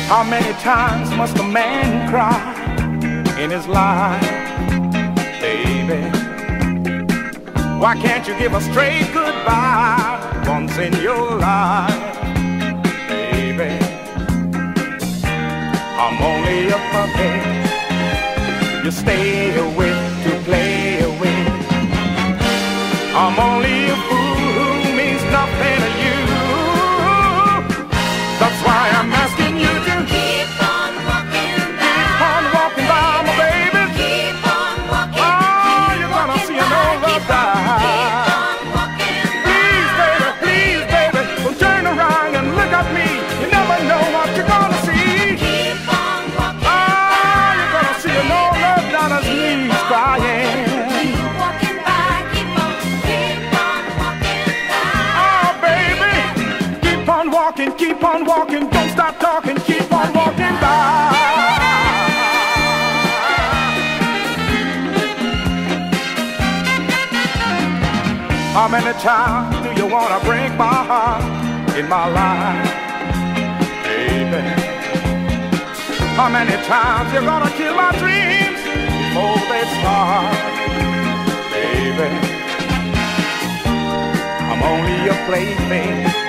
How many times must a man cry in his life, baby? Why can't you give a straight goodbye once in your life, baby? I'm only a puppet you stay with to play with. I'm only a fool who means nothing to you. That's why I'm asking you to keep on walking by. Keep on walking by, my baby. Keep on walking. Oh, you're gonna see an old love die. Keep on walking by. Please, baby, well, turn around and look at me. You never know what you're gonna see. Keep on walking by. Oh, you're gonna see an old love down his knees crying. Keep walking by. Keep on walking by. Oh, baby, keep on walking, don't stop talking, keep on walking by. How many times do you wanna break my heart in my life, baby? How many times you gonna kill my dreams before they start, baby? I'm only a plaything